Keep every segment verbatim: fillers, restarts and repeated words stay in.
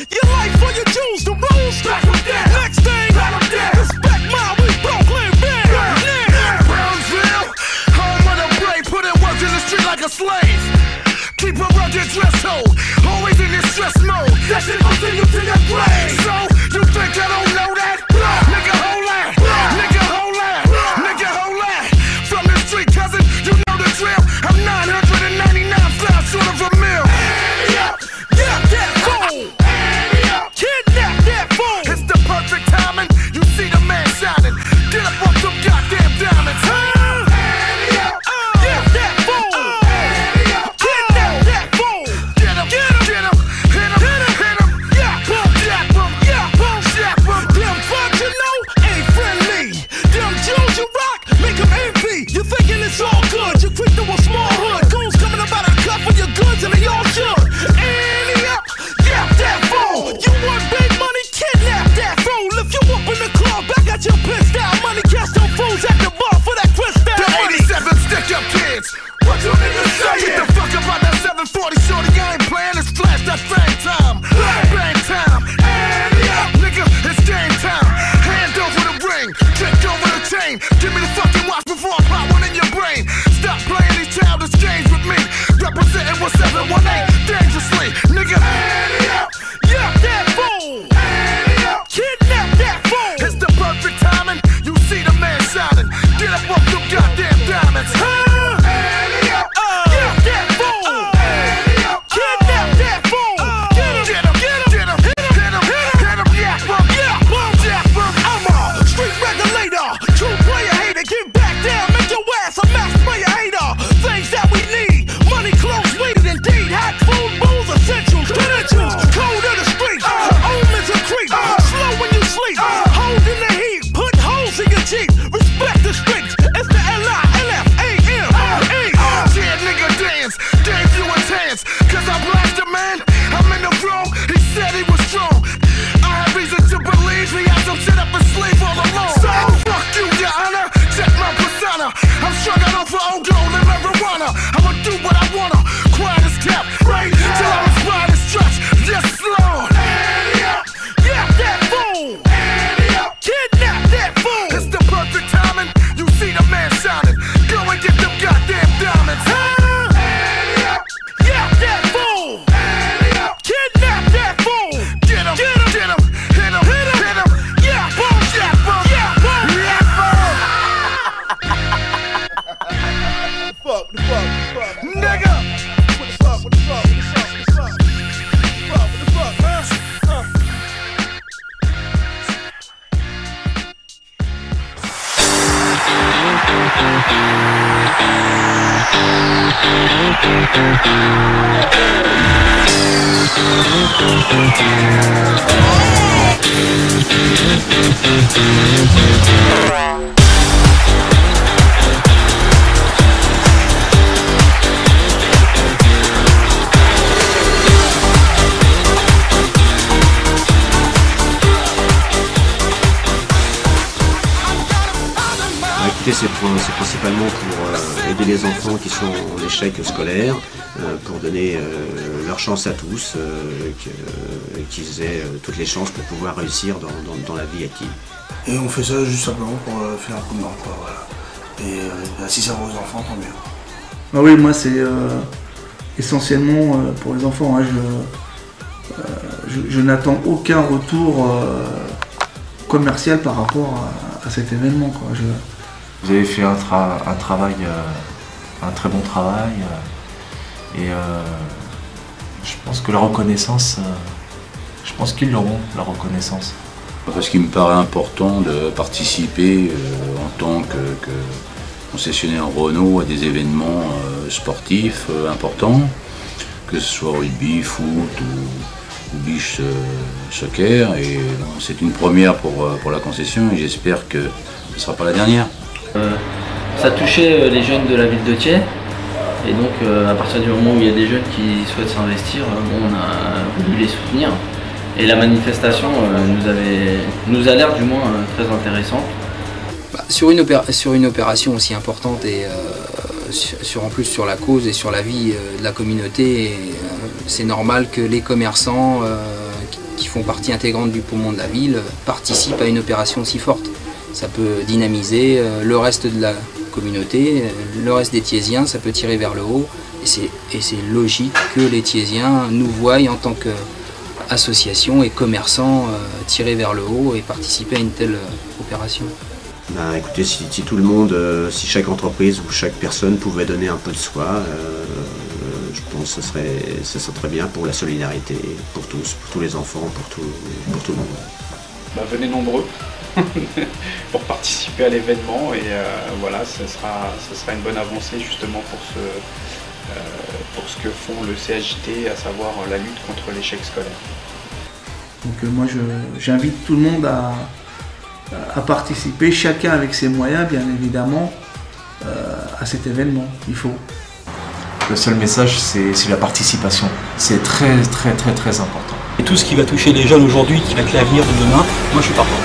Your life for your jewels, the rules. Back them down. Next thing, back them down. Respect my we Brooklyn band. Yeah. Brownsville, home of the brave, put in work in the street like a slave. Keep a rugged dress code, always in this stress mode. That shit gon' send you to your grave. So, you think I don't know that? Nigga, hold that. Nigga, hold that. Nigga, hold that. From the street, cousin, you know the drill. I'm nine hundred ninety-nine flies short of a mill. Yeah, yeah, that fool. Kidnap that fool. It's the perfect timing. You see the man shining. Get up off them goddamn diamonds. Huh? You thinking it's all good, you quick to a small hood. Goons coming up out of the cup for your goods and they all should. Ante up, yeah, that fool. You want big money, kidnap that fool. If you up in the club, back at your pissed out money. Catch them fools at the bar for that crystal money. The eighty-seven stick up kids, what you niggas say? Get the fuck up out that seven forty shorty, I ain't playing, it's flash, that's bang time. Bang time, ante up, nigga, it's game time. Hand over the ring, kick over the chain. Give me the fucking watch before I pop one in your brain. Stop playing these childish games with me. Representing one seven one eight dangerously, nigga. Yeah, that fool. Kidnap that fool. It's the perfect timing. You see the man shining. Get up off them goddamn diamonds. Huh? Yeah, that fool. Kidnap that fool. Get him, get him, get him, hit him, hit him, hit him, yak him, yak him, yak him. I'm a street regulator, true player hater. Get back down, make your ass a mass player hater. Things that we need, money, clothes, weed, indeed. Hot food, booze, essentials, credentials. Code of the streets, omens of creep. Slow when you sleep, hold in the heat, put holes in your Jeep. Respect the streets, it's the L I L F A M E. Yeah, nigga, dance, dance you a chance. Cause I blast a man, I'm in the room, he said he was strong. I have reason to believe he had some shit up his sleeve all along. So, fuck you, your honor, check my persona. I'm struggling off for old gold and marijuana. I'ma do what I wanna, quiet as kept, right? Till I'm inspired and stretched, yes, Lord. Yeah, that fool. Kidnap that fool. It's the perfect timing. You see the man shining. Go and get them goddamn diamonds. Huh? Yeah, that fool. Kidnap that fool. Get him, get him, get him, hit him, hit him, hit him. Yeah, boom, yeah, boom, yeah, boom, yeah, boom. Fuck, the fuck, the fuck, nigga. What the fuck, what the fuck, what the fuck, what the fuck, what the fuck, huh? Huh? C'est principalement pour euh, aider les enfants qui sont en échec scolaire, euh, pour donner euh, leur chance à tous, euh, qu'ils aient euh, toutes les chances pour pouvoir réussir dans, dans, dans la vie active. Et on fait ça juste simplement pour euh, faire un coup de main, quoi, voilà. Et euh, si ça va aux enfants, tant mieux. Ah oui, moi c'est euh, essentiellement euh, pour les enfants. Hein, je, euh, je, je n'attends aucun retour euh, commercial par rapport à, à cet événement, quoi. Je, Vous avez fait un, tra un travail, euh, un très bon travail, euh, et euh, je pense que la reconnaissance, euh, je pense qu'ils l'auront, la reconnaissance. Parce qu'il me paraît important de participer euh, en tant que, que concessionnaire Renault à des événements euh, sportifs euh, importants, que ce soit rugby, foot ou, ou beach euh, soccer. Et bon, c'est une première pour, pour la concession et j'espère que ce ne sera pas la dernière. Euh, ça touchait euh, les jeunes de la ville de Thiais et donc euh, à partir du moment où il y a des jeunes qui souhaitent s'investir, euh, bon, on a voulu les soutenir et la manifestation euh, nous, avait, nous a l'air du moins euh, très intéressante. Bah, sur, une sur une opération aussi importante et euh, sur, sur, en plus sur la cause et sur la vie euh, de la communauté, euh, c'est normal que les commerçants euh, qui, qui font partie intégrante du poumon de la ville, participent à une opération si forte. Ça peut dynamiser euh, le reste de la communauté, euh, le reste des Thiésiens, ça peut tirer vers le haut. Et c'est logique que les Thiésiens nous voient en tant qu'association et commerçants euh, tirer vers le haut et participer à une telle euh, opération. Ben, écoutez, si, si tout le monde, euh, si chaque entreprise ou chaque personne pouvait donner un peu de soi, euh, je pense que ce serait, ce serait très bien pour la solidarité, pour tous, pour tous les enfants, pour tout, pour tout le monde. Ben, venez nombreux pour participer à l'événement et euh, voilà, ce sera, ce sera une bonne avancée justement pour ce, euh, pour ce que font le C H J T, à savoir la lutte contre l'échec scolaire. Donc euh, moi j'invite tout le monde à, à participer, chacun avec ses moyens bien évidemment, euh, à cet événement. Il faut. Le seul message, c'est la participation. C'est très très très très important. Et tout ce qui va toucher les jeunes aujourd'hui, qui va être l'avenir de demain, moi je suis partant.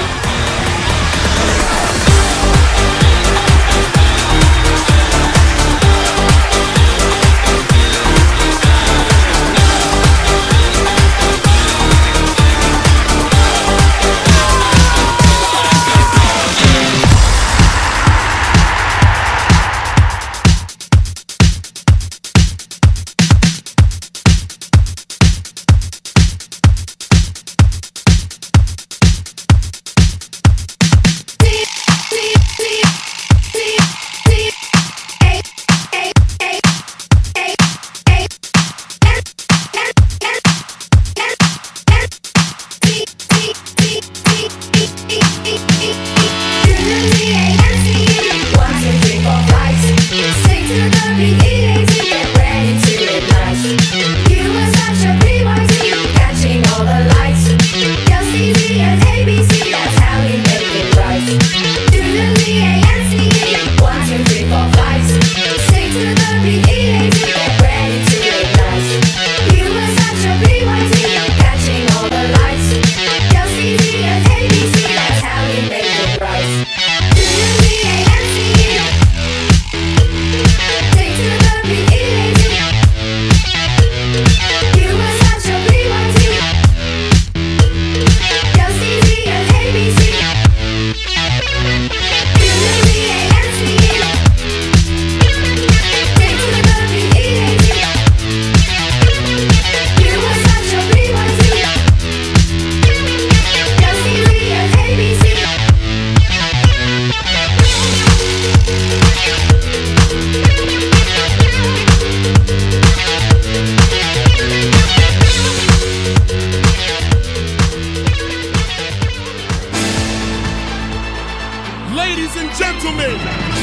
Ladies and gentlemen,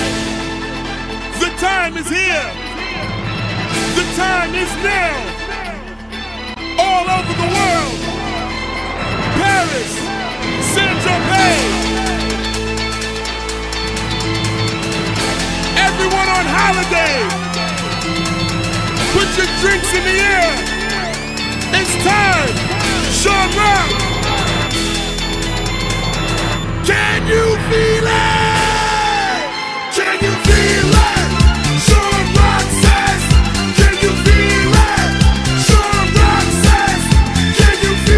the time is here. The time is now. All over the world. Paris, Saint-Tropez. Everyone on holiday. Put your drinks in the air. It's time. Sean Rock. Can you feel it? Can you feel it? Sean Rock says, can you feel it? Sean Rock says, can you feel it?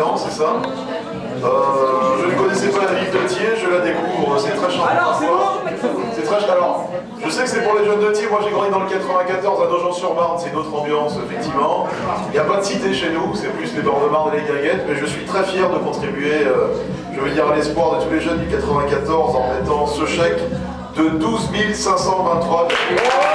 Orléans, c'est ça. Euh, je ne connaissais pas la ville de Thiers, je la découvre, c'est très charmant. Alors, c'est bon. C'est très charmant. Je sais que c'est pour les jeunes de Thiers, moi j'ai grandi dans le quatre-vingt-quatorze à Nogent-sur-Marne, c'est une autre ambiance, effectivement. Il n'y a pas de cité chez nous, c'est plus les bords de Marne et les Guinguettes, mais je suis très fier de contribuer, euh, je veux dire, à l'espoir de tous les jeunes du quatre-vingt-quatorze en mettant ce chèque de douze mille cinq cent vingt-trois.